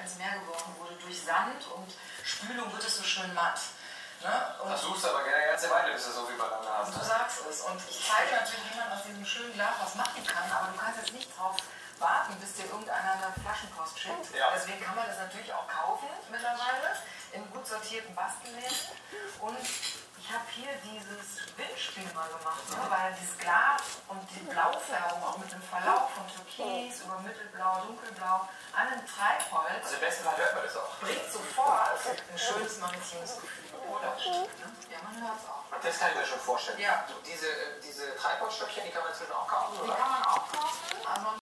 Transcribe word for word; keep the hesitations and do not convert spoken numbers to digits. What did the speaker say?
ins Meer geworfen wurde. Durch Sand und Spülung wird es so schön matt. Ne? Und das suchst du aber gerne eine ganze Weile, bis du so viel beieinander hast. Du sagst es. Und ich zeige natürlich, wie man aus diesem schönen Glas was machen kann, aber du kannst jetzt nicht drauf warten, bis dir irgendeiner eine Flaschenpost schickt. Ja. Deswegen kann man das natürlich auch kaufen mittlerweile in gut sortierten Bastelläden. Und ich habe hier dieses Windspiel mal gemacht, ne? Weil dieses Glas und die Blaufärbung auch mit dem Verlauf von Türkis über Mittelblau, Dunkelblau an einem Treibholz. Also im besten Fall hört man das auch. Bringt sofort ein schönes maritimes Gefühl. Oder? Ne? Ja, man hört es auch. Das kann ich mir schon vorstellen. Ja. Diese, diese Treibholzstöckchen, die kann man inzwischen auch kaufen, Die oder? kann man auch kaufen. Also